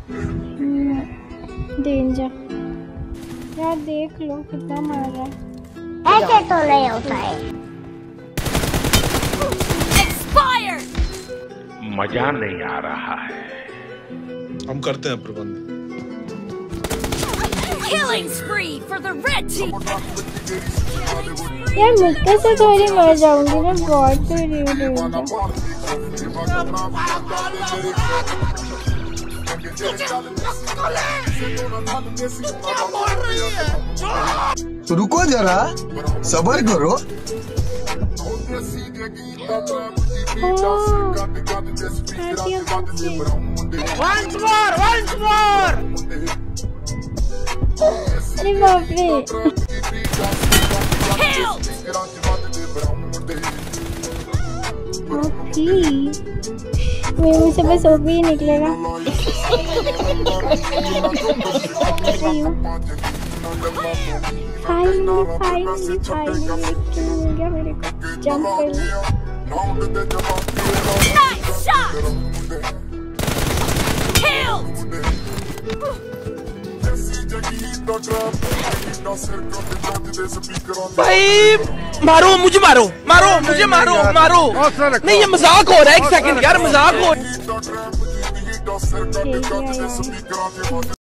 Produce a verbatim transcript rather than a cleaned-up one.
Danger यार, देख लो कितना मार रहा है। ऐसे तो नहीं होता है। मजा नहीं आ रहा है। हम करते हैं प्रबंध। Killing spree for the red team. यार मुक्के से थोड़ी मर जाऊंगी ना, बहुत तो रेड तो रुको जरा, सब्र करो। Once more, once more. अरे बाप रे, मेरे मुँह से बस ओपी ही निकलेगा। फाइनली फाइनली फाइनली मिल गया मेरे को, जंप कर लिया। Nice shot. Killed. भाई मारो मुझे, मारो मारो मुझे, मारो मारो। नहीं ये मजाक हो रहा है, एक सेकंड यार, मजाक हो।